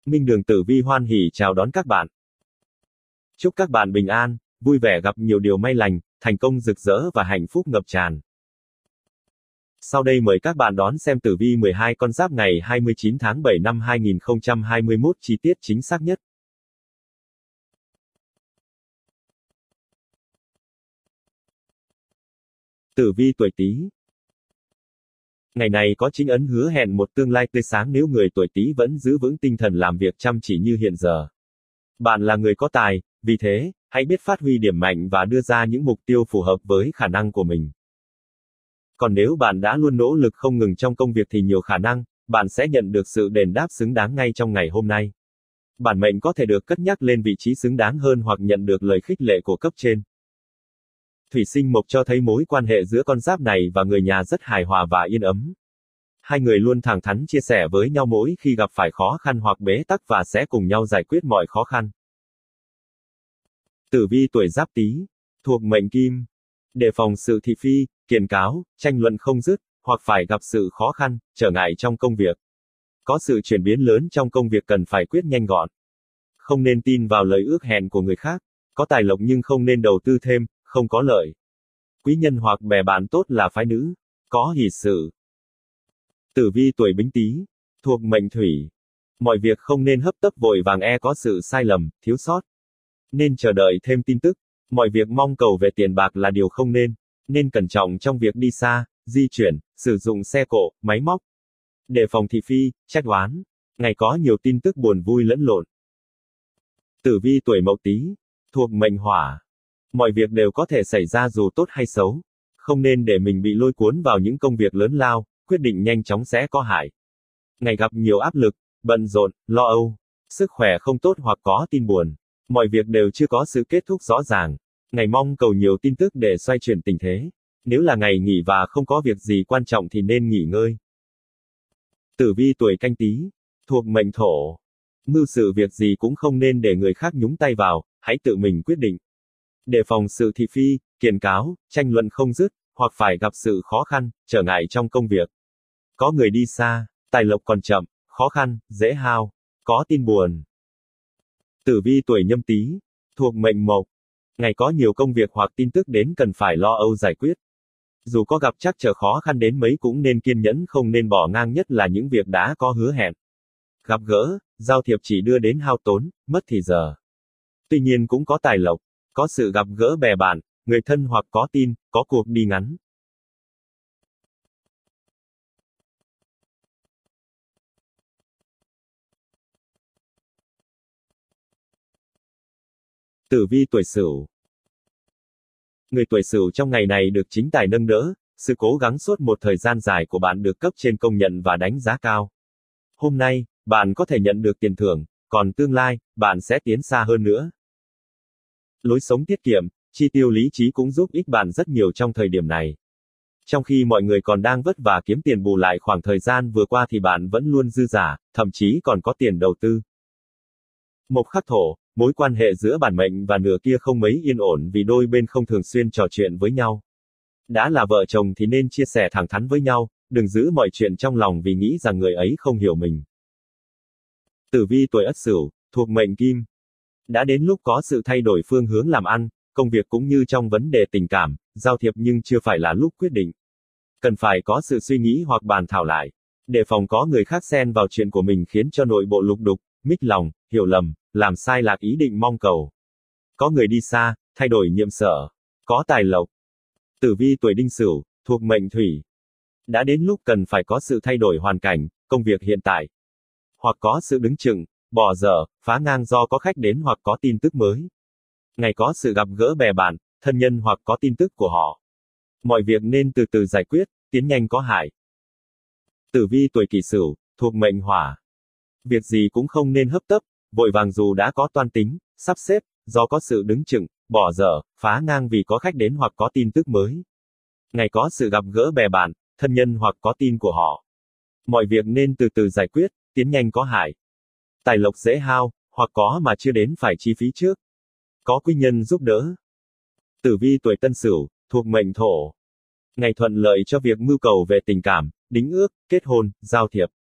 Minh Đường Tử Vi hoan hỉ chào đón các bạn. Chúc các bạn bình an, vui vẻ, gặp nhiều điều may lành, thành công rực rỡ và hạnh phúc ngập tràn. Sau đây mời các bạn đón xem tử vi 12 con giáp ngày 29 tháng 7 năm 2021 chi tiết chính xác nhất. Tử vi tuổi Tý. Ngày này có chính ấn hứa hẹn một tương lai tươi sáng nếu người tuổi Tý vẫn giữ vững tinh thần làm việc chăm chỉ như hiện giờ. Bạn là người có tài, vì thế, hãy biết phát huy điểm mạnh và đưa ra những mục tiêu phù hợp với khả năng của mình. Còn nếu bạn đã luôn nỗ lực không ngừng trong công việc thì nhiều khả năng, bạn sẽ nhận được sự đền đáp xứng đáng ngay trong ngày hôm nay. Bản mệnh có thể được cất nhắc lên vị trí xứng đáng hơn hoặc nhận được lời khích lệ của cấp trên. Thủy sinh mộc cho thấy mối quan hệ giữa con giáp này và người nhà rất hài hòa và yên ấm. Hai người luôn thẳng thắn chia sẻ với nhau mỗi khi gặp phải khó khăn hoặc bế tắc và sẽ cùng nhau giải quyết mọi khó khăn. Tử vi tuổi Giáp Tý, thuộc mệnh Kim. Đề phòng sự thị phi, kiện cáo, tranh luận không dứt, hoặc phải gặp sự khó khăn, trở ngại trong công việc. Có sự chuyển biến lớn trong công việc cần phải quyết nhanh gọn. Không nên tin vào lời ước hẹn của người khác. Có tài lộc nhưng không nên đầu tư thêm, không có lợi. Quý nhân hoặc bè bạn tốt là phái nữ. Có hỷ sự. Tử vi tuổi Bính Tý, thuộc mệnh Thủy. Mọi việc không nên hấp tấp vội vàng có sự sai lầm, thiếu sót. Nên chờ đợi thêm tin tức. Mọi việc mong cầu về tiền bạc là điều không nên. Nên cẩn trọng trong việc đi xa, di chuyển, sử dụng xe cộ, máy móc. Đề phòng thị phi, trách oán. Ngày có nhiều tin tức buồn vui lẫn lộn. Tử vi tuổi Mậu Tý, thuộc mệnh Hỏa. Mọi việc đều có thể xảy ra dù tốt hay xấu. Không nên để mình bị lôi cuốn vào những công việc lớn lao, quyết định nhanh chóng sẽ có hại. Ngày gặp nhiều áp lực, bận rộn, lo âu. Sức khỏe không tốt hoặc có tin buồn. Mọi việc đều chưa có sự kết thúc rõ ràng. Ngày mong cầu nhiều tin tức để xoay chuyển tình thế. Nếu là ngày nghỉ và không có việc gì quan trọng thì nên nghỉ ngơi. Tử vi tuổi Canh Tý, thuộc mệnh Thổ. Mưu sự việc gì cũng không nên để người khác nhúng tay vào, hãy tự mình quyết định. Đề phòng sự thị phi, kiện cáo, tranh luận không dứt, hoặc phải gặp sự khó khăn, trở ngại trong công việc. Có người đi xa, tài lộc còn chậm, khó khăn, dễ hao, có tin buồn. Tử vi tuổi Nhâm Tý, thuộc mệnh Mộc. Ngày có nhiều công việc hoặc tin tức đến cần phải lo âu giải quyết. Dù có gặp trắc trở khó khăn đến mấy cũng nên kiên nhẫn, không nên bỏ ngang, nhất là những việc đã có hứa hẹn. Gặp gỡ, giao thiệp chỉ đưa đến hao tốn, mất thì giờ. Tuy nhiên cũng có tài lộc, có sự gặp gỡ bè bạn, người thân hoặc có tin, có cuộc đi ngắn. Tử vi tuổi Sửu. Người tuổi Sửu trong ngày này được chính tài nâng đỡ, sự cố gắng suốt một thời gian dài của bạn được cấp trên công nhận và đánh giá cao. Hôm nay, bạn có thể nhận được tiền thưởng, còn tương lai, bạn sẽ tiến xa hơn nữa. Lối sống tiết kiệm, chi tiêu lý trí cũng giúp ích bạn rất nhiều trong thời điểm này. Trong khi mọi người còn đang vất vả kiếm tiền bù lại khoảng thời gian vừa qua thì bạn vẫn luôn dư giả, thậm chí còn có tiền đầu tư. Mộc khắc thổ, mối quan hệ giữa bản mệnh và nửa kia không mấy yên ổn vì đôi bên không thường xuyên trò chuyện với nhau. Đã là vợ chồng thì nên chia sẻ thẳng thắn với nhau, đừng giữ mọi chuyện trong lòng vì nghĩ rằng người ấy không hiểu mình. Tử vi tuổi Ất Sửu, thuộc mệnh Kim. Đã đến lúc có sự thay đổi phương hướng làm ăn, công việc cũng như trong vấn đề tình cảm, giao thiệp, nhưng chưa phải là lúc quyết định. Cần phải có sự suy nghĩ hoặc bàn thảo lại. Đề phòng có người khác xen vào chuyện của mình khiến cho nội bộ lục đục, mích lòng, hiểu lầm, làm sai lạc ý định mong cầu. Có người đi xa, thay đổi nhiệm sở. Có tài lộc. Tử vi tuổi Đinh Sửu, thuộc mệnh Thủy. Đã đến lúc cần phải có sự thay đổi hoàn cảnh, công việc hiện tại. Hoặc có sự đứng chừng, bỏ dở, phá ngang do có khách đến hoặc có tin tức mới. Ngày có sự gặp gỡ bè bạn, thân nhân hoặc có tin tức của họ. Mọi việc nên từ từ giải quyết, tiến nhanh có hại. Tử vi tuổi Kỷ Sửu, thuộc mệnh Hỏa. Việc gì cũng không nên hấp tấp, vội vàng dù đã có toan tính, sắp xếp, do có sự đứng chừng, bỏ dở, phá ngang vì có khách đến hoặc có tin tức mới. Ngày có sự gặp gỡ bè bạn, thân nhân hoặc có tin của họ. Mọi việc nên từ từ giải quyết, tiến nhanh có hại. Tài lộc dễ hao, hoặc có mà chưa đến phải chi phí trước. Có quý nhân giúp đỡ. Tử vi tuổi Tân Sửu, thuộc mệnh Thổ. Ngày thuận lợi cho việc mưu cầu về tình cảm, đính ước, kết hôn, giao thiệp.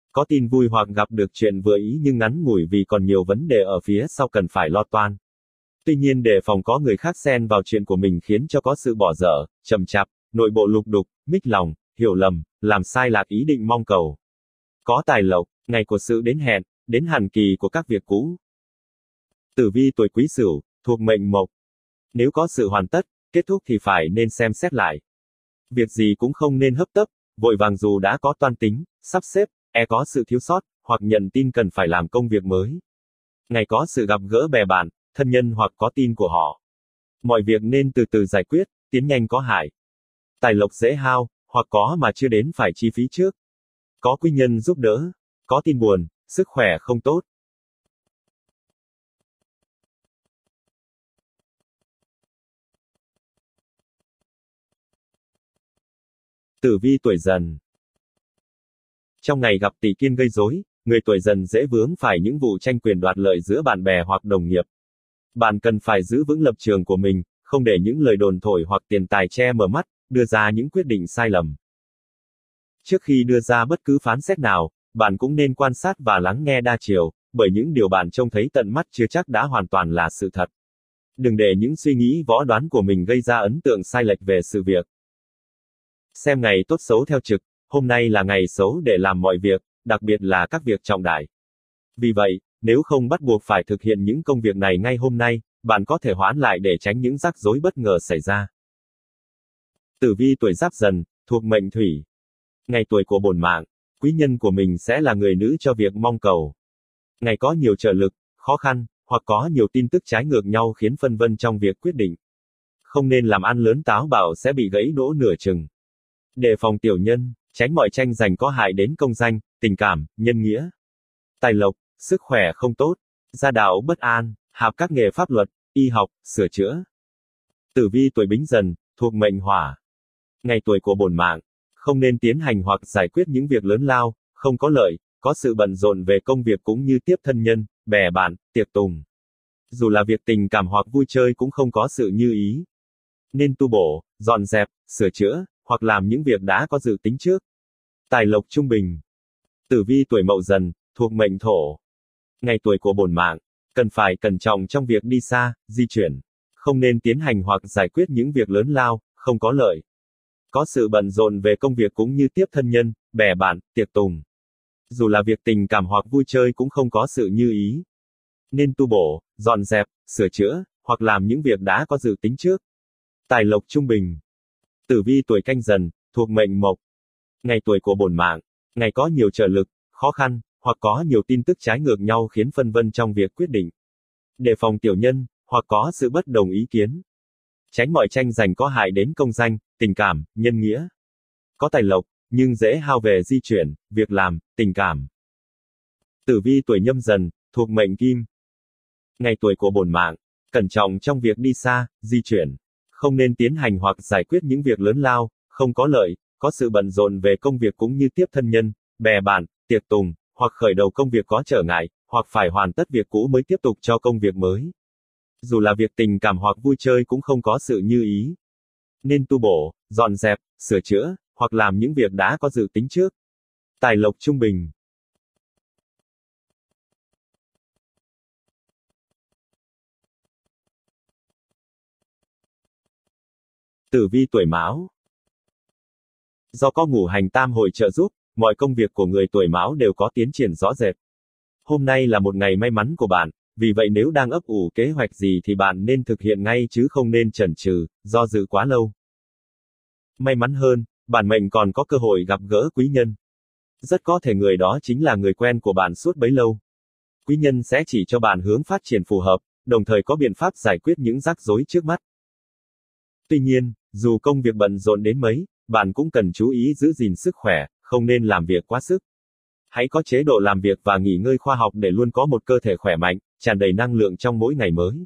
Có tin vui hoặc gặp được chuyện vừa ý nhưng ngắn ngủi vì còn nhiều vấn đề ở phía sau cần phải lo toan. Tuy nhiên đề phòng có người khác xen vào chuyện của mình khiến cho có sự bỏ dở, chậm chạp, nội bộ lục đục, mích lòng, hiểu lầm, làm sai lạc ý định mong cầu. Có tài lộc, ngày của sự đến hẹn, đến hàn kỳ của các việc cũ. Tử vi tuổi Quý Sửu, thuộc mệnh Mộc. Nếu có sự hoàn tất, kết thúc thì phải nên xem xét lại. Việc gì cũng không nên hấp tấp, vội vàng dù đã có toan tính, sắp xếp, có sự thiếu sót, hoặc nhận tin cần phải làm công việc mới. Ngày có sự gặp gỡ bè bạn, thân nhân hoặc có tin của họ. Mọi việc nên từ từ giải quyết, tiến nhanh có hại. Tài lộc dễ hao, hoặc có mà chưa đến phải chi phí trước. Có quý nhân giúp đỡ, có tin buồn, sức khỏe không tốt. Tử vi tuổi Dần. Trong ngày gặp tỷ kiên gây rối, người tuổi Dần dễ vướng phải những vụ tranh quyền đoạt lợi giữa bạn bè hoặc đồng nghiệp. Bạn cần phải giữ vững lập trường của mình, không để những lời đồn thổi hoặc tiền tài che mờ mắt, đưa ra những quyết định sai lầm. Trước khi đưa ra bất cứ phán xét nào, bạn cũng nên quan sát và lắng nghe đa chiều, bởi những điều bạn trông thấy tận mắt chưa chắc đã hoàn toàn là sự thật. Đừng để những suy nghĩ võ đoán của mình gây ra ấn tượng sai lệch về sự việc. Xem ngày tốt xấu theo trực, hôm nay là ngày xấu để làm mọi việc, đặc biệt là các việc trọng đại. Vì vậy, nếu không bắt buộc phải thực hiện những công việc này ngay hôm nay, bạn có thể hoãn lại để tránh những rắc rối bất ngờ xảy ra. Tử vi tuổi Giáp Dần, thuộc mệnh Thủy. Ngày tuổi của bổn mạng, quý nhân của mình sẽ là người nữ cho việc mong cầu. Ngày có nhiều trợ lực, khó khăn, hoặc có nhiều tin tức trái ngược nhau khiến phân vân trong việc quyết định. Không nên làm ăn lớn táo bạo sẽ bị gãy đỗ nửa chừng. Đề phòng tiểu nhân, tránh mọi tranh giành có hại đến công danh, tình cảm, nhân nghĩa. Tài lộc, sức khỏe không tốt, gia đạo bất an, hạp các nghề pháp luật, y học, sửa chữa. Tử vi tuổi Bính Dần, thuộc mệnh Hỏa. Ngày tuổi của bổn mạng, không nên tiến hành hoặc giải quyết những việc lớn lao, không có lợi, có sự bận rộn về công việc cũng như tiếp thân nhân, bè bạn, tiệc tùng. Dù là việc tình cảm hoặc vui chơi cũng không có sự như ý. Nên tu bổ, dọn dẹp, sửa chữa, hoặc làm những việc đã có dự tính trước. Tài lộc trung bình. Tử vi tuổi Mậu Dần, thuộc mệnh Thổ. Ngày tuổi của bổn mạng, cần phải cẩn trọng trong việc đi xa, di chuyển. Không nên tiến hành hoặc giải quyết những việc lớn lao, không có lợi. Có sự bận rộn về công việc cũng như tiếp thân nhân, bè bạn, tiệc tùng. Dù là việc tình cảm hoặc vui chơi cũng không có sự như ý. Nên tu bổ, dọn dẹp, sửa chữa, hoặc làm những việc đã có dự tính trước. Tài lộc trung bình. Tử vi tuổi Canh Dần, thuộc mệnh Mộc. Ngày tuổi của bổn mạng, ngày có nhiều trợ lực, khó khăn, hoặc có nhiều tin tức trái ngược nhau khiến phân vân trong việc quyết định. Đề phòng tiểu nhân, hoặc có sự bất đồng ý kiến. Tránh mọi tranh giành có hại đến công danh, tình cảm, nhân nghĩa. Có tài lộc, nhưng dễ hao về di chuyển, việc làm, tình cảm. Tử vi tuổi Nhâm Dần, thuộc mệnh Kim. Ngày tuổi của bổn mạng, cẩn trọng trong việc đi xa, di chuyển. Không nên tiến hành hoặc giải quyết những việc lớn lao, không có lợi, có sự bận rộn về công việc cũng như tiếp thân nhân, bè bạn, tiệc tùng, hoặc khởi đầu công việc có trở ngại, hoặc phải hoàn tất việc cũ mới tiếp tục cho công việc mới. Dù là việc tình cảm hoặc vui chơi cũng không có sự như ý. Nên tu bổ, dọn dẹp, sửa chữa, hoặc làm những việc đã có dự tính trước. Tài lộc trung bình. Tử vi tuổi Mão. Do có ngũ hành tam hội trợ giúp, mọi công việc của người tuổi Mão đều có tiến triển rõ rệt. Hôm nay là một ngày may mắn của bạn, vì vậy nếu đang ấp ủ kế hoạch gì thì bạn nên thực hiện ngay chứ không nên chần chừ, do dự quá lâu. May mắn hơn, bản mệnh còn có cơ hội gặp gỡ quý nhân. Rất có thể người đó chính là người quen của bạn suốt bấy lâu. Quý nhân sẽ chỉ cho bạn hướng phát triển phù hợp, đồng thời có biện pháp giải quyết những rắc rối trước mắt. Tuy nhiên, dù công việc bận rộn đến mấy, bạn cũng cần chú ý giữ gìn sức khỏe, không nên làm việc quá sức. Hãy có chế độ làm việc và nghỉ ngơi khoa học để luôn có một cơ thể khỏe mạnh, tràn đầy năng lượng trong mỗi ngày mới.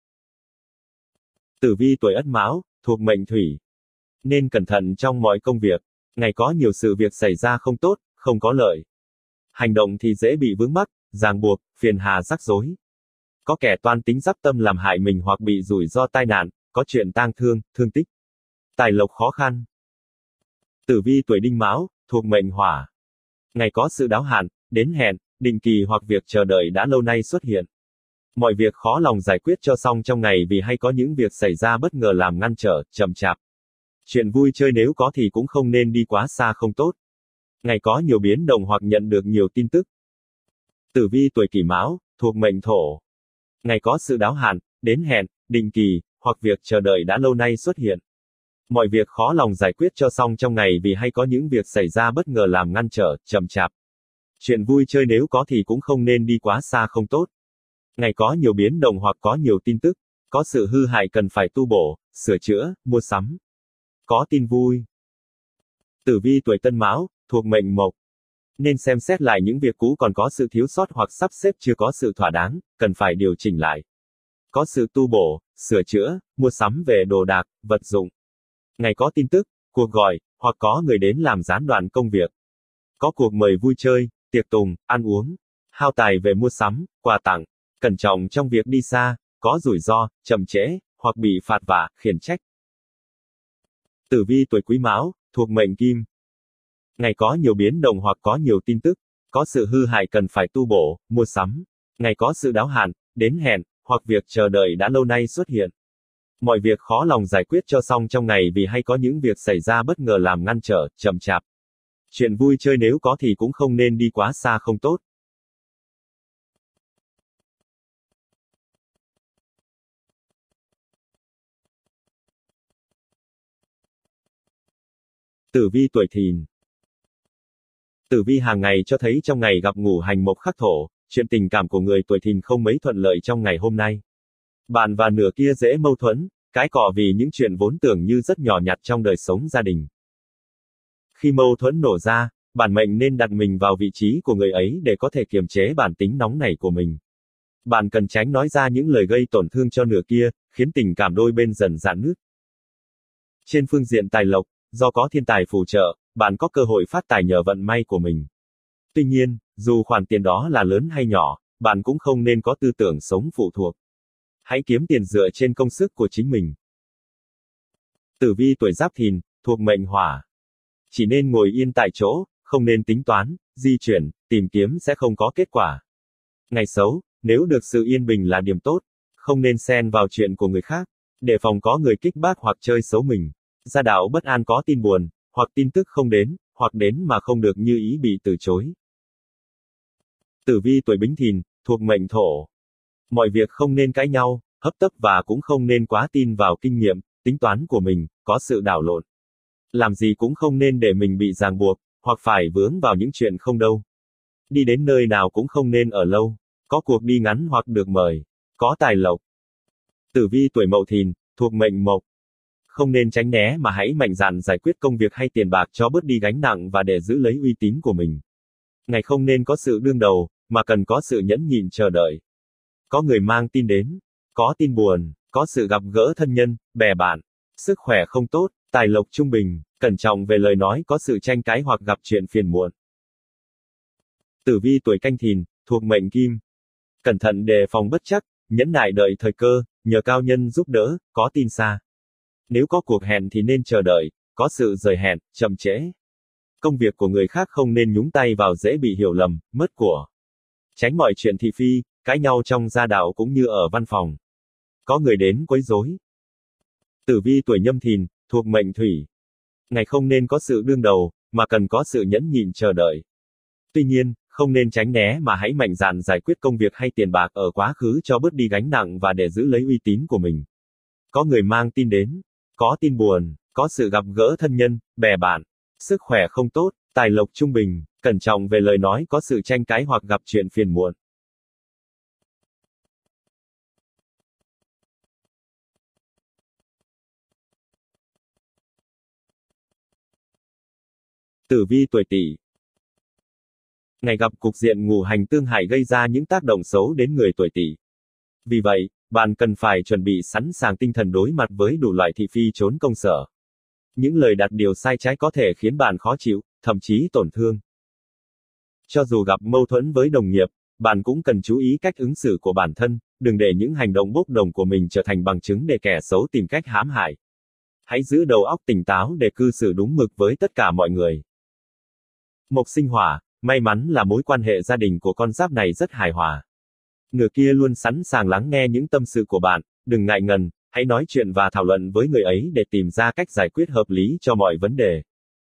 Tử vi tuổi Ất Mão, thuộc mệnh Thủy. Nên cẩn thận trong mọi công việc. Ngày có nhiều sự việc xảy ra không tốt, không có lợi. Hành động thì dễ bị vướng mắc, ràng buộc, phiền hà rắc rối. Có kẻ toan tính giáp tâm làm hại mình hoặc bị rủi ro tai nạn, có chuyện tang thương, thương tích. Tài lộc khó khăn. Tử vi tuổi Đinh Mão, thuộc mệnh Hỏa. Ngày có sự đáo hạn, đến hẹn, định kỳ hoặc việc chờ đợi đã lâu nay xuất hiện. Mọi việc khó lòng giải quyết cho xong trong ngày vì hay có những việc xảy ra bất ngờ làm ngăn trở, chậm chạp. Chuyện vui chơi nếu có thì cũng không nên đi quá xa không tốt. Ngày có nhiều biến động hoặc nhận được nhiều tin tức. Tử vi tuổi Kỷ Mão, thuộc mệnh Thổ. Ngày có sự đáo hạn, đến hẹn, định kỳ, hoặc việc chờ đợi đã lâu nay xuất hiện. Mọi việc khó lòng giải quyết cho xong trong ngày vì hay có những việc xảy ra bất ngờ làm ngăn trở, chậm chạp. Chuyện vui chơi nếu có thì cũng không nên đi quá xa không tốt. Ngày có nhiều biến động hoặc có nhiều tin tức, có sự hư hại cần phải tu bổ, sửa chữa, mua sắm. Có tin vui. Tử vi tuổi Tân Mão, thuộc mệnh Mộc. Nên xem xét lại những việc cũ còn có sự thiếu sót hoặc sắp xếp chưa có sự thỏa đáng, cần phải điều chỉnh lại. Có sự tu bổ, sửa chữa, mua sắm về đồ đạc, vật dụng. Ngày có tin tức, cuộc gọi, hoặc có người đến làm gián đoạn công việc. Có cuộc mời vui chơi, tiệc tùng, ăn uống. Hao tài về mua sắm, quà tặng. Cẩn trọng trong việc đi xa, có rủi ro, chậm trễ, hoặc bị phạt vạ, khiển trách. Tử vi tuổi Quý Mão, thuộc mệnh Kim. Ngày có nhiều biến động hoặc có nhiều tin tức, có sự hư hại cần phải tu bổ, mua sắm. Ngày có sự đáo hạn, đến hẹn, hoặc việc chờ đợi đã lâu nay xuất hiện. Mọi việc khó lòng giải quyết cho xong trong ngày vì hay có những việc xảy ra bất ngờ làm ngăn trở, chậm chạp. Chuyện vui chơi nếu có thì cũng không nên đi quá xa không tốt. Tử vi tuổi Thìn. Tử vi hàng ngày cho thấy trong ngày gặp ngũ hành mộc khắc thổ, chuyện tình cảm của người tuổi Thìn không mấy thuận lợi trong ngày hôm nay. Bạn và nửa kia dễ mâu thuẫn, cãi cọ vì những chuyện vốn tưởng như rất nhỏ nhặt trong đời sống gia đình. Khi mâu thuẫn nổ ra, bản mệnh nên đặt mình vào vị trí của người ấy để có thể kiềm chế bản tính nóng nảy của mình. Bạn cần tránh nói ra những lời gây tổn thương cho nửa kia, khiến tình cảm đôi bên dần rạn nứt. Trên phương diện tài lộc, do có thiên tài phù trợ, bạn có cơ hội phát tài nhờ vận may của mình. Tuy nhiên, dù khoản tiền đó là lớn hay nhỏ, bạn cũng không nên có tư tưởng sống phụ thuộc. Hãy kiếm tiền dựa trên công sức của chính mình. Tử vi tuổi Giáp Thìn, thuộc mệnh Hỏa. Chỉ nên ngồi yên tại chỗ, không nên tính toán, di chuyển, tìm kiếm sẽ không có kết quả. Ngày xấu, nếu được sự yên bình là điểm tốt, không nên xen vào chuyện của người khác, đề phòng có người kích bác hoặc chơi xấu mình. Gia đạo bất an có tin buồn, hoặc tin tức không đến, hoặc đến mà không được như ý bị từ chối. Tử vi tuổi Bính Thìn, thuộc mệnh Thổ. Mọi việc không nên cãi nhau, hấp tấp và cũng không nên quá tin vào kinh nghiệm, tính toán của mình, có sự đảo lộn. Làm gì cũng không nên để mình bị ràng buộc, hoặc phải vướng vào những chuyện không đâu. Đi đến nơi nào cũng không nên ở lâu, có cuộc đi ngắn hoặc được mời, có tài lộc. Tử vi tuổi Mậu Thìn, thuộc mệnh Mộc. Không nên tránh né mà hãy mạnh dạn giải quyết công việc hay tiền bạc cho bớt đi gánh nặng và để giữ lấy uy tín của mình. Ngày không nên có sự đương đầu, mà cần có sự nhẫn nhịn chờ đợi. Có người mang tin đến, có tin buồn, có sự gặp gỡ thân nhân, bè bạn. Sức khỏe không tốt, tài lộc trung bình, cẩn trọng về lời nói có sự tranh cãi hoặc gặp chuyện phiền muộn. Tử vi tuổi Canh Thìn, thuộc mệnh Kim. Cẩn thận đề phòng bất trắc, nhẫn nại đợi thời cơ, nhờ cao nhân giúp đỡ, có tin xa. Nếu có cuộc hẹn thì nên chờ đợi, có sự rời hẹn, chậm trễ. Công việc của người khác không nên nhúng tay vào dễ bị hiểu lầm, mất của. Tránh mọi chuyện thị phi, cãi nhau trong gia đạo cũng như ở văn phòng. Có người đến quấy rối. Tử vi tuổi Nhâm Thìn, thuộc mệnh Thủy. Ngày không nên có sự đương đầu, mà cần có sự nhẫn nhịn chờ đợi. Tuy nhiên, không nên tránh né mà hãy mạnh dạn giải quyết công việc hay tiền bạc ở quá khứ cho bớt đi gánh nặng và để giữ lấy uy tín của mình. Có người mang tin đến, có tin buồn, có sự gặp gỡ thân nhân, bè bạn. Sức khỏe không tốt, tài lộc trung bình, cẩn trọng về lời nói có sự tranh cãi hoặc gặp chuyện phiền muộn. Tử vi tuổi Tỵ. Ngày gặp cục diện ngũ hành tương hại gây ra những tác động xấu đến người tuổi Tỵ. Vì vậy, bạn cần phải chuẩn bị sẵn sàng tinh thần đối mặt với đủ loại thị phi trốn công sở. Những lời đặt điều sai trái có thể khiến bạn khó chịu, thậm chí tổn thương. Cho dù gặp mâu thuẫn với đồng nghiệp, bạn cũng cần chú ý cách ứng xử của bản thân, đừng để những hành động bốc đồng của mình trở thành bằng chứng để kẻ xấu tìm cách hãm hại. Hãy giữ đầu óc tỉnh táo để cư xử đúng mực với tất cả mọi người. Mộc sinh hỏa, May mắn là mối quan hệ gia đình của con giáp này rất hài hòa. Người kia luôn sẵn sàng lắng nghe những tâm sự của bạn, đừng ngại ngần, hãy nói chuyện và thảo luận với người ấy để tìm ra cách giải quyết hợp lý cho mọi vấn đề.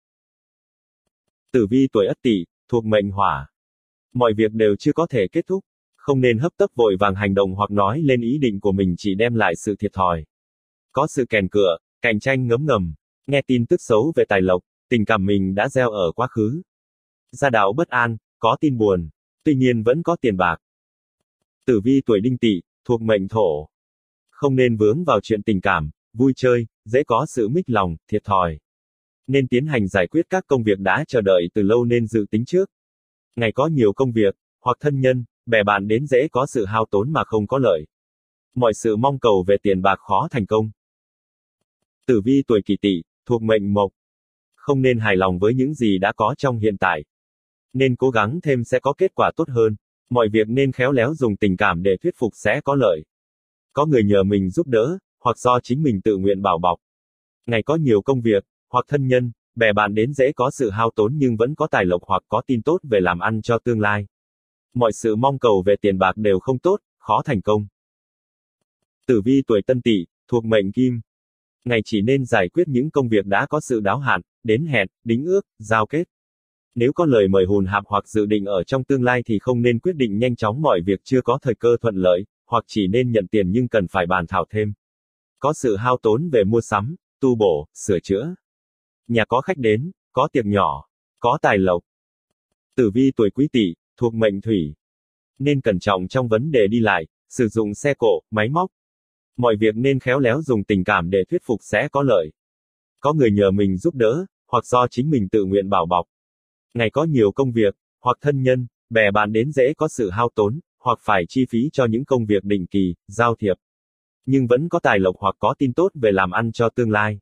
Tử vi tuổi Ất Tỵ, thuộc mệnh Hỏa. Mọi việc đều chưa có thể kết thúc, không nên hấp tấp vội vàng hành động hoặc nói lên ý định của mình chỉ đem lại sự thiệt thòi. Có sự kèn cựa, cạnh tranh ngấm ngầm, nghe tin tức xấu về tài lộc, tình cảm mình đã gieo ở quá khứ. Gia đạo bất an, có tin buồn, tuy nhiên vẫn có tiền bạc. Tử vi tuổi Đinh Tỵ, thuộc mệnh Thổ. Không nên vướng vào chuyện tình cảm, vui chơi, dễ có sự mích lòng, thiệt thòi. Nên tiến hành giải quyết các công việc đã chờ đợi từ lâu nên dự tính trước. Ngày có nhiều công việc, hoặc thân nhân, bè bạn đến dễ có sự hao tốn mà không có lợi. Mọi sự mong cầu về tiền bạc khó thành công. Tử vi tuổi Kỷ Tỵ, thuộc mệnh Mộc. Không nên hài lòng với những gì đã có trong hiện tại. Nên cố gắng thêm sẽ có kết quả tốt hơn. Mọi việc nên khéo léo dùng tình cảm để thuyết phục sẽ có lợi. Có người nhờ mình giúp đỡ, hoặc do chính mình tự nguyện bảo bọc. Ngày có nhiều công việc, hoặc thân nhân, bè bạn đến dễ có sự hao tốn nhưng vẫn có tài lộc hoặc có tin tốt về làm ăn cho tương lai. Mọi sự mong cầu về tiền bạc đều không tốt, khó thành công. Tử vi tuổi Tân Tỵ, thuộc mệnh Kim. Ngày chỉ nên giải quyết những công việc đã có sự đáo hạn, đến hẹn, đính ước, giao kết. Nếu có lời mời hùn hạp hoặc dự định ở trong tương lai thì không nên quyết định nhanh chóng mọi việc chưa có thời cơ thuận lợi, hoặc chỉ nên nhận tiền nhưng cần phải bàn thảo thêm. Có sự hao tốn về mua sắm, tu bổ, sửa chữa. Nhà có khách đến, có tiệc nhỏ, có tài lộc. Tử vi tuổi Quý Tỵ, thuộc mệnh Thủy. Nên cẩn trọng trong vấn đề đi lại, sử dụng xe cộ, máy móc. Mọi việc nên khéo léo dùng tình cảm để thuyết phục sẽ có lợi. Có người nhờ mình giúp đỡ, hoặc do chính mình tự nguyện bảo bọc. Ngày có nhiều công việc, hoặc thân nhân, bè bạn đến dễ có sự hao tốn, hoặc phải chi phí cho những công việc định kỳ, giao thiệp. Nhưng vẫn có tài lộc hoặc có tin tốt về làm ăn cho tương lai.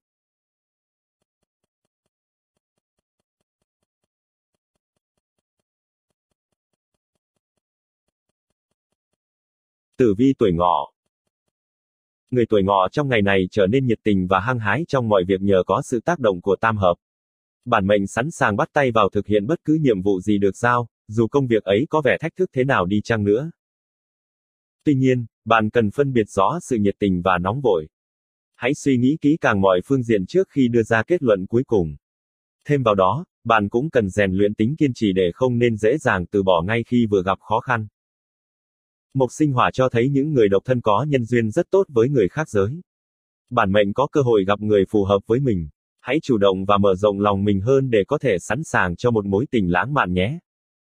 Tử vi tuổi Ngọ. Người tuổi Ngọ trong ngày này trở nên nhiệt tình và hăng hái trong mọi việc nhờ có sự tác động của tam hợp. Bản mệnh sẵn sàng bắt tay vào thực hiện bất cứ nhiệm vụ gì được giao, dù công việc ấy có vẻ thách thức thế nào đi chăng nữa. Tuy nhiên, bạn cần phân biệt rõ sự nhiệt tình và nóng vội. Hãy suy nghĩ kỹ càng mọi phương diện trước khi đưa ra kết luận cuối cùng. Thêm vào đó, bạn cũng cần rèn luyện tính kiên trì để không nên dễ dàng từ bỏ ngay khi vừa gặp khó khăn. Mộc sinh hỏa cho thấy những người độc thân có nhân duyên rất tốt với người khác giới. Bản mệnh có cơ hội gặp người phù hợp với mình. Hãy chủ động và mở rộng lòng mình hơn để có thể sẵn sàng cho một mối tình lãng mạn nhé.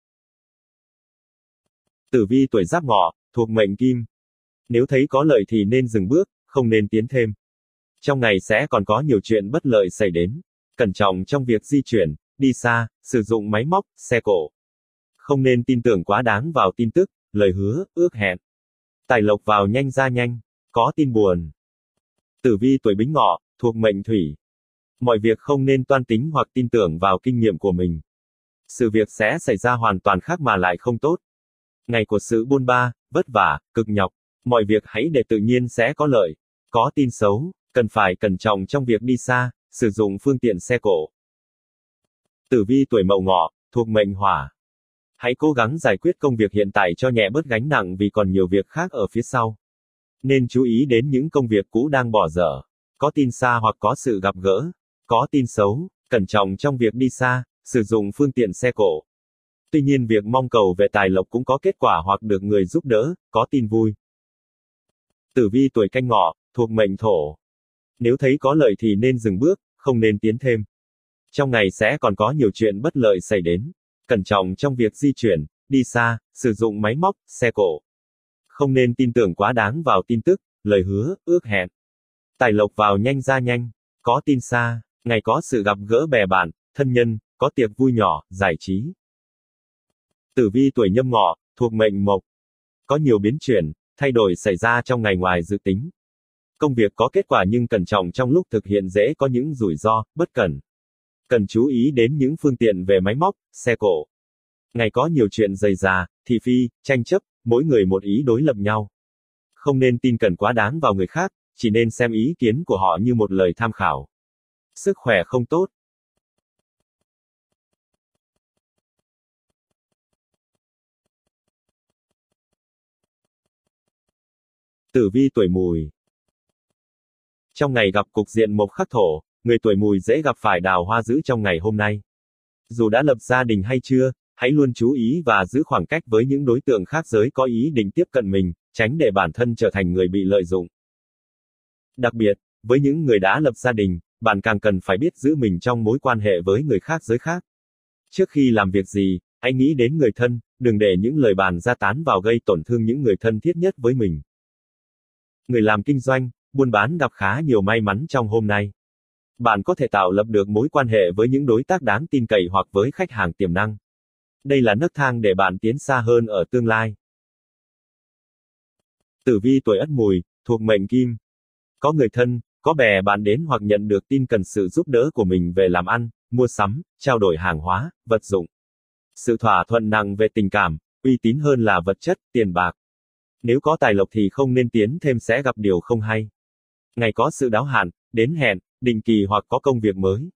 Tử vi tuổi Giáp Ngọ, thuộc mệnh Kim. Nếu thấy có lợi thì nên dừng bước, không nên tiến thêm. Trong ngày sẽ còn có nhiều chuyện bất lợi xảy đến. Cẩn trọng trong việc di chuyển, đi xa, sử dụng máy móc, xe cộ. Không nên tin tưởng quá đáng vào tin tức, lời hứa, ước hẹn. Tài lộc vào nhanh ra nhanh, có tin buồn. Tử vi tuổi Bính Ngọ, thuộc mệnh Thủy. Mọi việc không nên toan tính hoặc tin tưởng vào kinh nghiệm của mình. Sự việc sẽ xảy ra hoàn toàn khác mà lại không tốt. Ngày của sự bôn ba, vất vả, cực nhọc. Mọi việc hãy để tự nhiên sẽ có lợi. Có tin xấu, cần phải cẩn trọng trong việc đi xa, sử dụng phương tiện xe cộ. Tử vi tuổi Mậu Ngọ, thuộc mệnh Hỏa. Hãy cố gắng giải quyết công việc hiện tại cho nhẹ bớt gánh nặng vì còn nhiều việc khác ở phía sau. Nên chú ý đến những công việc cũ đang bỏ dở. Có tin xa hoặc có sự gặp gỡ. Có tin xấu, cẩn trọng trong việc đi xa, sử dụng phương tiện xe cộ. Tuy nhiên việc mong cầu về tài lộc cũng có kết quả hoặc được người giúp đỡ, có tin vui. Tử vi tuổi Canh Ngọ, thuộc mệnh Thổ. Nếu thấy có lợi thì nên dừng bước, không nên tiến thêm. Trong ngày sẽ còn có nhiều chuyện bất lợi xảy đến. Cẩn trọng trong việc di chuyển, đi xa, sử dụng máy móc, xe cộ. Không nên tin tưởng quá đáng vào tin tức, lời hứa, ước hẹn. Tài lộc vào nhanh ra nhanh, có tin xa. Ngày có sự gặp gỡ bè bạn, thân nhân, có tiệc vui nhỏ, giải trí. Tử vi tuổi Nhâm Ngọ, thuộc mệnh Mộc. Có nhiều biến chuyển, thay đổi xảy ra trong ngày ngoài dự tính. Công việc có kết quả nhưng cẩn trọng trong lúc thực hiện dễ có những rủi ro, bất cẩn. Cần chú ý đến những phương tiện về máy móc, xe cộ. Ngày có nhiều chuyện rầy rà, thị phi, tranh chấp, mỗi người một ý đối lập nhau. Không nên tin cẩn quá đáng vào người khác, chỉ nên xem ý kiến của họ như một lời tham khảo. Sức khỏe không tốt. Tử vi tuổi Mùi. Trong ngày gặp cục diện mộc khắc thổ, người tuổi Mùi dễ gặp phải đào hoa dữ trong ngày hôm nay. Dù đã lập gia đình hay chưa, hãy luôn chú ý và giữ khoảng cách với những đối tượng khác giới có ý định tiếp cận mình, tránh để bản thân trở thành người bị lợi dụng. Đặc biệt, với những người đã lập gia đình, bạn càng cần phải biết giữ mình trong mối quan hệ với người khác giới khác. Trước khi làm việc gì, hãy nghĩ đến người thân, đừng để những lời bàn ra tán vào gây tổn thương những người thân thiết nhất với mình. Người làm kinh doanh, buôn bán gặp khá nhiều may mắn trong hôm nay. Bạn có thể tạo lập được mối quan hệ với những đối tác đáng tin cậy hoặc với khách hàng tiềm năng. Đây là nấc thang để bạn tiến xa hơn ở tương lai. Tử vi tuổi Ất Mùi, thuộc mệnh Kim. Có người thân, có bè bạn đến hoặc nhận được tin cần sự giúp đỡ của mình về làm ăn, mua sắm, trao đổi hàng hóa, vật dụng. Sự thỏa thuận nặng về tình cảm, uy tín hơn là vật chất, tiền bạc. Nếu có tài lộc thì không nên tiến thêm sẽ gặp điều không hay. Ngày có sự đáo hạn, đến hẹn, định kỳ hoặc có công việc mới.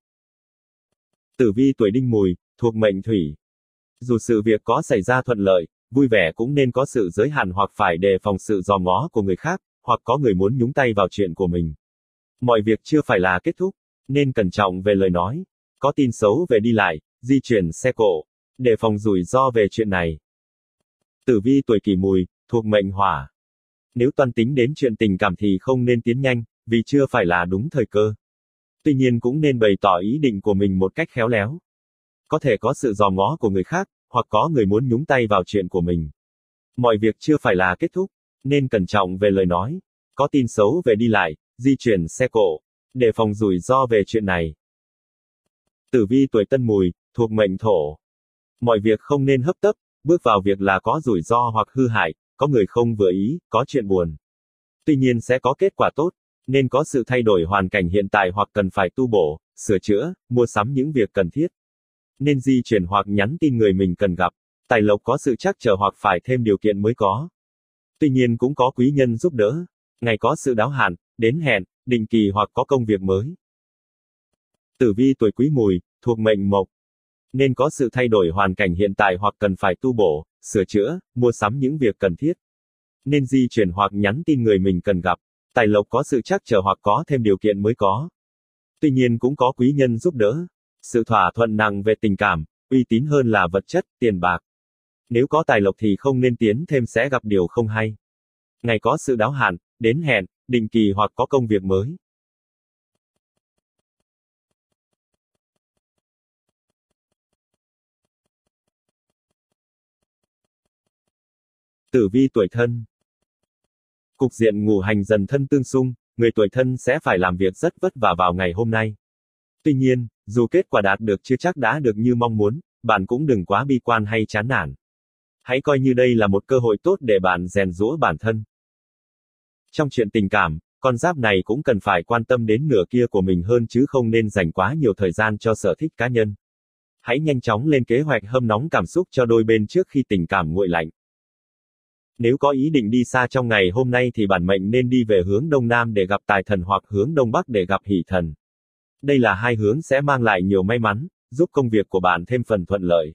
Tử vi tuổi Đinh Mùi, thuộc mệnh Thủy. Dù sự việc có xảy ra thuận lợi, vui vẻ cũng nên có sự giới hạn hoặc phải đề phòng sự dòm ngó của người khác, hoặc có người muốn nhúng tay vào chuyện của mình. Mọi việc chưa phải là kết thúc, nên cẩn trọng về lời nói. Có tin xấu về đi lại, di chuyển xe cộ, đề phòng rủi ro về chuyện này. Tử vi tuổi Kỷ Mùi, thuộc mệnh Hỏa. Nếu toan tính đến chuyện tình cảm thì không nên tiến nhanh, vì chưa phải là đúng thời cơ. Tuy nhiên cũng nên bày tỏ ý định của mình một cách khéo léo. Có thể có sự dòm ngó của người khác, hoặc có người muốn nhúng tay vào chuyện của mình. Mọi việc chưa phải là kết thúc, nên cẩn trọng về lời nói. Có tin xấu về đi lại, di chuyển xe cộ, đề phòng rủi ro về chuyện này. Tử vi tuổi Tân Mùi, thuộc mệnh Thổ. Mọi việc không nên hấp tấp, bước vào việc là có rủi ro hoặc hư hại, có người không vừa ý, có chuyện buồn. Tuy nhiên sẽ có kết quả tốt, nên có sự thay đổi hoàn cảnh hiện tại hoặc cần phải tu bổ, sửa chữa, mua sắm những việc cần thiết. Nên di chuyển hoặc nhắn tin người mình cần gặp. Tài lộc có sự trắc trở hoặc phải thêm điều kiện mới có. Tuy nhiên cũng có quý nhân giúp đỡ. Ngày có sự đáo hạn, đến hẹn, định kỳ hoặc có công việc mới. Tử vi tuổi Quý Mùi, thuộc mệnh Mộc. Nên có sự thay đổi hoàn cảnh hiện tại hoặc cần phải tu bổ, sửa chữa, mua sắm những việc cần thiết. Nên di chuyển hoặc nhắn tin người mình cần gặp. Tài lộc có sự trắc trở hoặc có thêm điều kiện mới có. Tuy nhiên cũng có quý nhân giúp đỡ. Sự thỏa thuận nặng về tình cảm, uy tín hơn là vật chất, tiền bạc. Nếu có tài lộc thì không nên tiến thêm sẽ gặp điều không hay. Ngày có sự đáo hạn, đến hẹn, định kỳ hoặc có công việc mới. Tử vi tuổi Thân. Cục diện ngũ hành dần thân tương xung, người tuổi Thân sẽ phải làm việc rất vất vả vào ngày hôm nay. Tuy nhiên, dù kết quả đạt được chưa chắc đã được như mong muốn, bạn cũng đừng quá bi quan hay chán nản. Hãy coi như đây là một cơ hội tốt để bạn rèn giũa bản thân. Trong chuyện tình cảm, con giáp này cũng cần phải quan tâm đến nửa kia của mình hơn chứ không nên dành quá nhiều thời gian cho sở thích cá nhân. Hãy nhanh chóng lên kế hoạch hâm nóng cảm xúc cho đôi bên trước khi tình cảm nguội lạnh. Nếu có ý định đi xa trong ngày hôm nay thì bản mệnh nên đi về hướng Đông Nam để gặp tài thần hoặc hướng Đông Bắc để gặp hỷ thần. Đây là hai hướng sẽ mang lại nhiều may mắn, giúp công việc của bạn thêm phần thuận lợi.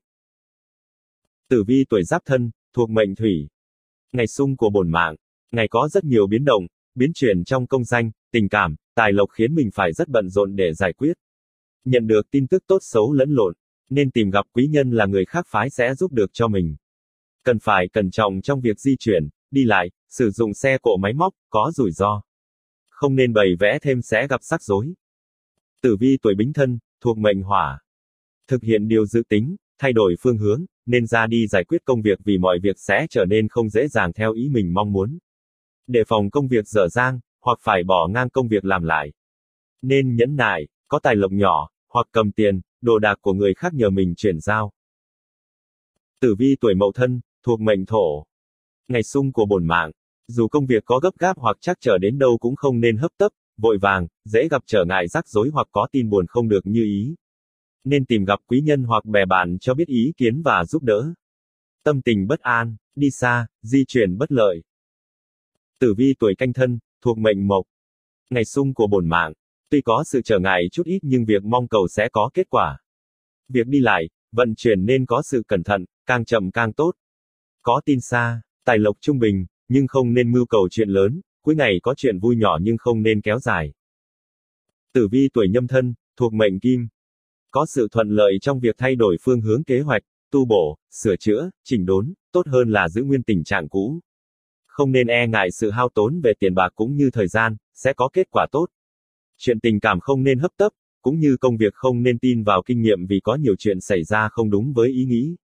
Tử vi tuổi Giáp Thân, thuộc mệnh Thủy. Ngày xung của bổn mạng, ngày có rất nhiều biến động, biến chuyển trong công danh, tình cảm, tài lộc khiến mình phải rất bận rộn để giải quyết. Nhận được tin tức tốt xấu lẫn lộn, nên tìm gặp quý nhân là người khác phái sẽ giúp được cho mình. Cần phải cẩn trọng trong việc di chuyển, đi lại, sử dụng xe cộ máy móc, có rủi ro. Không nên bày vẽ thêm sẽ gặp rắc rối. Tử vi tuổi Bính Thân, thuộc mệnh Hỏa. Thực hiện điều dự tính, thay đổi phương hướng, nên ra đi giải quyết công việc vì mọi việc sẽ trở nên không dễ dàng theo ý mình mong muốn. Đề phòng công việc dở dang, hoặc phải bỏ ngang công việc làm lại. Nên nhẫn nại, có tài lộc nhỏ, hoặc cầm tiền, đồ đạc của người khác nhờ mình chuyển giao. Tử vi tuổi Mậu Thân, thuộc mệnh Thổ. Ngày xung của bổn mạng, dù công việc có gấp gáp hoặc trắc trở đến đâu cũng không nên hấp tấp, vội vàng, dễ gặp trở ngại rắc rối hoặc có tin buồn không được như ý. Nên tìm gặp quý nhân hoặc bè bạn cho biết ý kiến và giúp đỡ. Tâm tình bất an, đi xa, di chuyển bất lợi. Tử vi tuổi Canh Thân, thuộc mệnh Mộc. Ngày xung của bổn mạng, tuy có sự trở ngại chút ít nhưng việc mong cầu sẽ có kết quả. Việc đi lại, vận chuyển nên có sự cẩn thận, càng chậm càng tốt. Có tin xa, tài lộc trung bình, nhưng không nên mưu cầu chuyện lớn, cuối ngày có chuyện vui nhỏ nhưng không nên kéo dài. Tử vi tuổi Nhâm Thân, thuộc mệnh Kim. Có sự thuận lợi trong việc thay đổi phương hướng kế hoạch, tu bổ, sửa chữa, chỉnh đốn, tốt hơn là giữ nguyên tình trạng cũ. Không nên e ngại sự hao tốn về tiền bạc cũng như thời gian, sẽ có kết quả tốt. Chuyện tình cảm không nên hấp tấp, cũng như công việc không nên tin vào kinh nghiệm vì có nhiều chuyện xảy ra không đúng với ý nghĩ.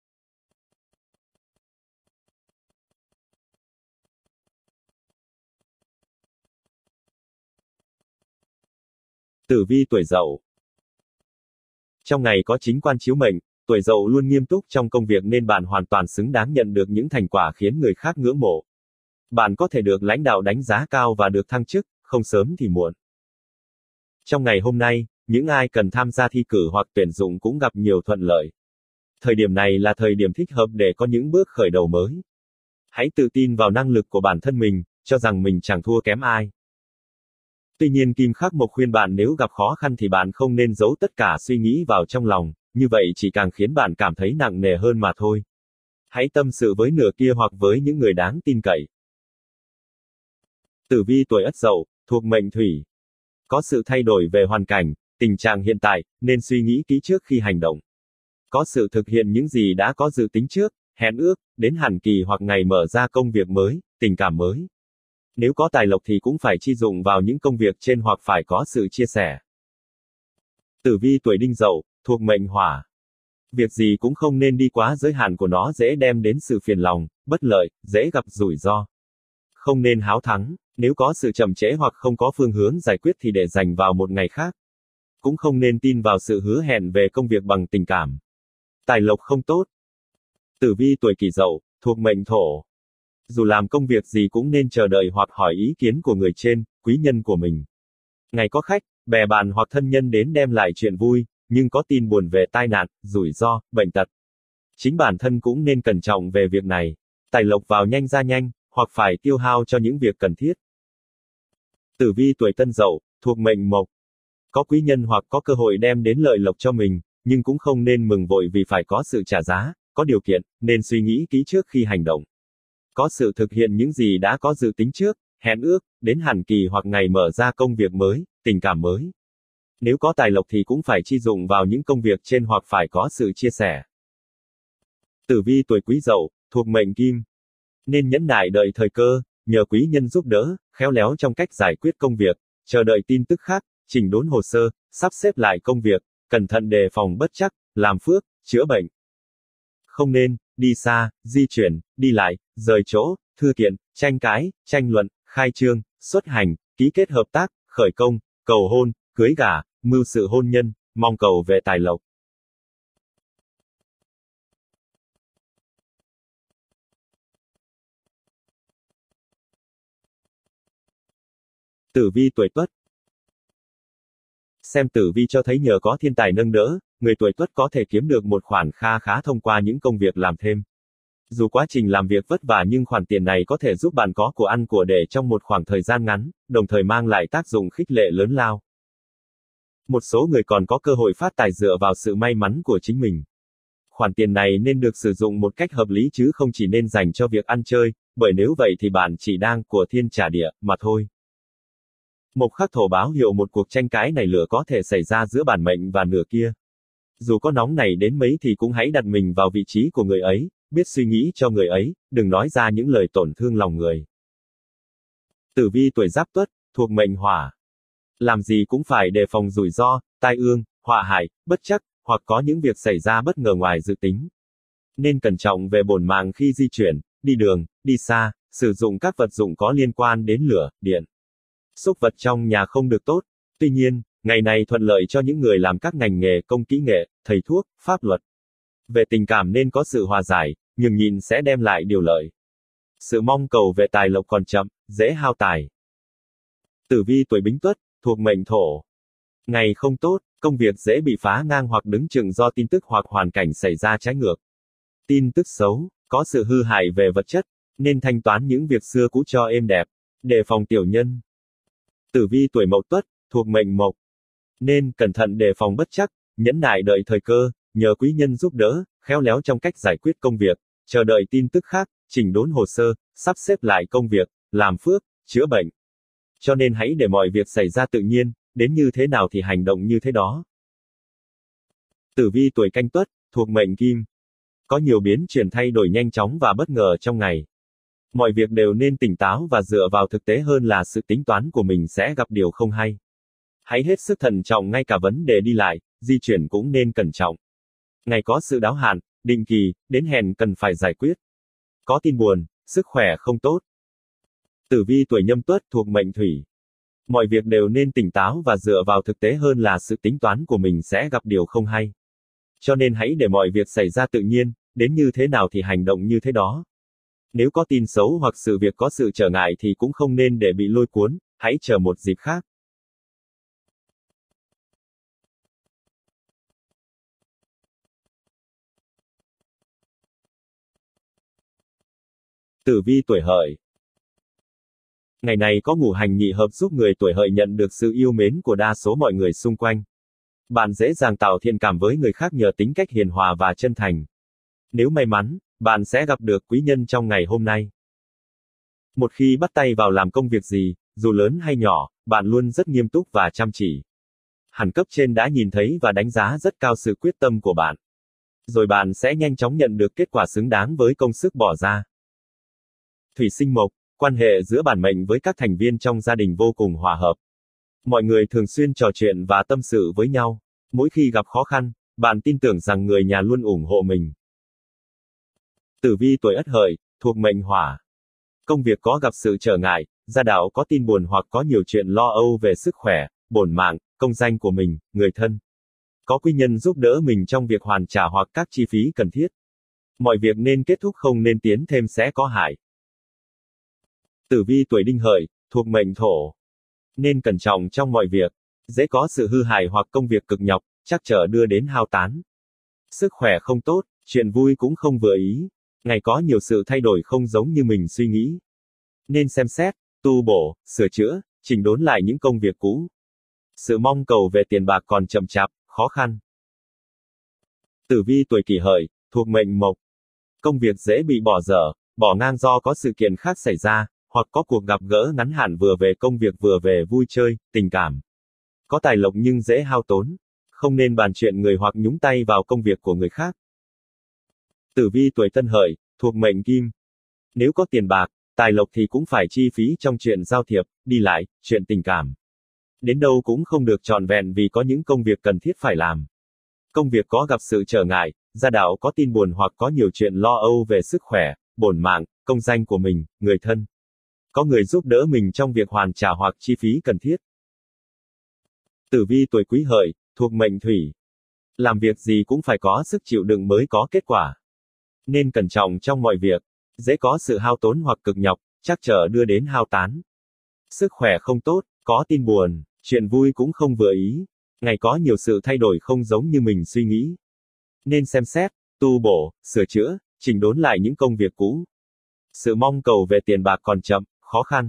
Tử vi tuổi Dậu. Trong ngày có chính quan chiếu mệnh, tuổi Dậu luôn nghiêm túc trong công việc nên bạn hoàn toàn xứng đáng nhận được những thành quả khiến người khác ngưỡng mộ. Bạn có thể được lãnh đạo đánh giá cao và được thăng chức, không sớm thì muộn. Trong ngày hôm nay, những ai cần tham gia thi cử hoặc tuyển dụng cũng gặp nhiều thuận lợi. Thời điểm này là thời điểm thích hợp để có những bước khởi đầu mới. Hãy tự tin vào năng lực của bản thân mình, cho rằng mình chẳng thua kém ai. Tuy nhiên Kim Khắc Mộc khuyên bạn nếu gặp khó khăn thì bạn không nên giấu tất cả suy nghĩ vào trong lòng, như vậy chỉ càng khiến bạn cảm thấy nặng nề hơn mà thôi. Hãy tâm sự với nửa kia hoặc với những người đáng tin cậy. Tử vi tuổi Ất Dậu, thuộc mệnh Thủy. Có sự thay đổi về hoàn cảnh, tình trạng hiện tại, nên suy nghĩ kỹ trước khi hành động. Có sự thực hiện những gì đã có dự tính trước, hẹn ước, đến hạn kỳ hoặc ngày mở ra công việc mới, tình cảm mới. Nếu có tài lộc thì cũng phải chi dụng vào những công việc trên hoặc phải có sự chia sẻ. Tử vi tuổi Đinh Dậu, thuộc mệnh Hỏa. Việc gì cũng không nên đi quá giới hạn của nó, dễ đem đến sự phiền lòng, bất lợi, dễ gặp rủi ro. Không nên háo thắng, nếu có sự chậm trễ hoặc không có phương hướng giải quyết thì để dành vào một ngày khác. Cũng không nên tin vào sự hứa hẹn về công việc bằng tình cảm. Tài lộc không tốt. Tử vi tuổi Kỷ Dậu, thuộc mệnh Thổ. Dù làm công việc gì cũng nên chờ đợi hoặc hỏi ý kiến của người trên, quý nhân của mình. Ngày có khách, bè bạn hoặc thân nhân đến đem lại chuyện vui, nhưng có tin buồn về tai nạn, rủi ro, bệnh tật. Chính bản thân cũng nên cẩn trọng về việc này. Tài lộc vào nhanh ra nhanh, hoặc phải tiêu hao cho những việc cần thiết. Tử vi tuổi Tân Dậu, thuộc mệnh Mộc. Có quý nhân hoặc có cơ hội đem đến lợi lộc cho mình, nhưng cũng không nên mừng vội vì phải có sự trả giá, có điều kiện, nên suy nghĩ kỹ trước khi hành động. Có sự thực hiện những gì đã có dự tính trước, hẹn ước, đến hạn kỳ hoặc ngày mở ra công việc mới, tình cảm mới. Nếu có tài lộc thì cũng phải chi dụng vào những công việc trên hoặc phải có sự chia sẻ. Tử vi tuổi Quý Dậu, thuộc mệnh Kim. Nên nhẫn nại đợi thời cơ, nhờ quý nhân giúp đỡ, khéo léo trong cách giải quyết công việc, chờ đợi tin tức khác, chỉnh đốn hồ sơ, sắp xếp lại công việc, cẩn thận đề phòng bất trắc, làm phước, chữa bệnh. Không nên đi xa, di chuyển, đi lại, rời chỗ, thư kiện, tranh cãi, tranh luận, khai trương, xuất hành, ký kết hợp tác, khởi công, cầu hôn, cưới gả, mưu sự hôn nhân, mong cầu về tài lộc. Tử vi tuổi Tuất. Xem tử vi cho thấy nhờ có thiên tài nâng đỡ, người tuổi Tuất có thể kiếm được một khoản kha khá thông qua những công việc làm thêm. Dù quá trình làm việc vất vả nhưng khoản tiền này có thể giúp bạn có của ăn của để trong một khoảng thời gian ngắn, đồng thời mang lại tác dụng khích lệ lớn lao. Một số người còn có cơ hội phát tài dựa vào sự may mắn của chính mình. Khoản tiền này nên được sử dụng một cách hợp lý chứ không chỉ nên dành cho việc ăn chơi, bởi nếu vậy thì bạn chỉ đang của thiên trả địa, mà thôi. Mộc Khắc Thổ báo hiệu một cuộc tranh cãi nảy lửa có thể xảy ra giữa bản mệnh và nửa kia. Dù có nóng này đến mấy thì cũng hãy đặt mình vào vị trí của người ấy, biết suy nghĩ cho người ấy, đừng nói ra những lời tổn thương lòng người. Tử vi tuổi Giáp Tuất, thuộc mệnh Hỏa. Làm gì cũng phải đề phòng rủi ro, tai ương, họa hại, bất trắc, hoặc có những việc xảy ra bất ngờ ngoài dự tính. Nên cẩn trọng về bổn mạng khi di chuyển, đi đường, đi xa, sử dụng các vật dụng có liên quan đến lửa, điện. Xúc vật trong nhà không được tốt. Tuy nhiên, ngày này thuận lợi cho những người làm các ngành nghề công kỹ nghệ, thầy thuốc, pháp luật. Về tình cảm nên có sự hòa giải, nhường nhịn sẽ đem lại điều lợi. Sự mong cầu về tài lộc còn chậm, dễ hao tài. Tử vi tuổi Bính Tuất, thuộc mệnh Thổ. Ngày không tốt, công việc dễ bị phá ngang hoặc đứng chừng do tin tức hoặc hoàn cảnh xảy ra trái ngược. Tin tức xấu, có sự hư hại về vật chất, nên thanh toán những việc xưa cũ cho êm đẹp. Đề phòng tiểu nhân. Tử vi tuổi Mậu Tuất, thuộc mệnh Mộc. Nên cẩn thận đề phòng bất trắc, nhẫn nại đợi thời cơ, nhờ quý nhân giúp đỡ, khéo léo trong cách giải quyết công việc, chờ đợi tin tức khác, chỉnh đốn hồ sơ, sắp xếp lại công việc, làm phước, chữa bệnh. Cho nên hãy để mọi việc xảy ra tự nhiên, đến như thế nào thì hành động như thế đó. Tử vi tuổi Canh Tuất, thuộc mệnh Kim. Có nhiều biến chuyển thay đổi nhanh chóng và bất ngờ trong ngày. Mọi việc đều nên tỉnh táo và dựa vào thực tế hơn là sự tính toán của mình sẽ gặp điều không hay. Hãy hết sức thận trọng ngay cả vấn đề đi lại, di chuyển cũng nên cẩn trọng. Ngày có sự đáo hạn, định kỳ, đến hẹn cần phải giải quyết. Có tin buồn, sức khỏe không tốt. Tử vi tuổi Nhâm Tuất, thuộc mệnh Thủy. Mọi việc đều nên tỉnh táo và dựa vào thực tế hơn là sự tính toán của mình sẽ gặp điều không hay. Cho nên hãy để mọi việc xảy ra tự nhiên, đến như thế nào thì hành động như thế đó. Nếu có tin xấu hoặc sự việc có sự trở ngại thì cũng không nên để bị lôi cuốn, hãy chờ một dịp khác. Tử vi tuổi Hợi. Ngày này có ngũ hành nhị hợp giúp người tuổi Hợi nhận được sự yêu mến của đa số mọi người xung quanh. Bạn dễ dàng tạo thiện cảm với người khác nhờ tính cách hiền hòa và chân thành. Nếu may mắn, bạn sẽ gặp được quý nhân trong ngày hôm nay. Một khi bắt tay vào làm công việc gì, dù lớn hay nhỏ, bạn luôn rất nghiêm túc và chăm chỉ. Hẳn cấp trên đã nhìn thấy và đánh giá rất cao sự quyết tâm của bạn. Rồi bạn sẽ nhanh chóng nhận được kết quả xứng đáng với công sức bỏ ra. Thủy sinh mộc, quan hệ giữa bản mệnh với các thành viên trong gia đình vô cùng hòa hợp. Mọi người thường xuyên trò chuyện và tâm sự với nhau. Mỗi khi gặp khó khăn, bạn tin tưởng rằng người nhà luôn ủng hộ mình. Tử vi tuổi Ất Hợi, thuộc mệnh Hỏa. Công việc có gặp sự trở ngại, gia đạo có tin buồn hoặc có nhiều chuyện lo âu về sức khỏe, bổn mạng, công danh của mình, người thân. Có quý nhân giúp đỡ mình trong việc hoàn trả hoặc các chi phí cần thiết. Mọi việc nên kết thúc không nên tiến thêm sẽ có hại. Tử vi tuổi Đinh Hợi, thuộc mệnh Thổ. Nên cẩn trọng trong mọi việc, dễ có sự hư hại hoặc công việc cực nhọc, trắc trở đưa đến hao tán. Sức khỏe không tốt, chuyện vui cũng không vừa ý. Ngày có nhiều sự thay đổi không giống như mình suy nghĩ. Nên xem xét, tu bổ, sửa chữa, chỉnh đốn lại những công việc cũ. Sự mong cầu về tiền bạc còn chậm chạp, khó khăn. Tử vi tuổi Kỷ Hợi, thuộc mệnh Mộc. Công việc dễ bị bỏ dở, bỏ ngang do có sự kiện khác xảy ra, hoặc có cuộc gặp gỡ ngắn hạn vừa về công việc vừa về vui chơi, tình cảm. Có tài lộc nhưng dễ hao tốn. Không nên bàn chuyện người hoặc nhúng tay vào công việc của người khác. Tử vi tuổi Tân Hợi, thuộc mệnh Kim. Nếu có tiền bạc, tài lộc thì cũng phải chi phí trong chuyện giao thiệp, đi lại, chuyện tình cảm. Đến đâu cũng không được trọn vẹn vì có những công việc cần thiết phải làm. Công việc có gặp sự trở ngại, gia đạo có tin buồn hoặc có nhiều chuyện lo âu về sức khỏe, bổn mạng, công danh của mình, người thân. Có người giúp đỡ mình trong việc hoàn trả hoặc chi phí cần thiết. Tử vi tuổi Quý Hợi, thuộc mệnh Thủy. Làm việc gì cũng phải có sức chịu đựng mới có kết quả. Nên cẩn trọng trong mọi việc, dễ có sự hao tốn hoặc cực nhọc, trắc trở đưa đến hao tán. Sức khỏe không tốt, có tin buồn, chuyện vui cũng không vừa ý. Ngày có nhiều sự thay đổi không giống như mình suy nghĩ. Nên xem xét, tu bổ, sửa chữa, chỉnh đốn lại những công việc cũ. Sự mong cầu về tiền bạc còn chậm, khó khăn.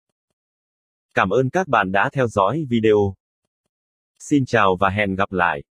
Cảm ơn các bạn đã theo dõi video. Xin chào và hẹn gặp lại.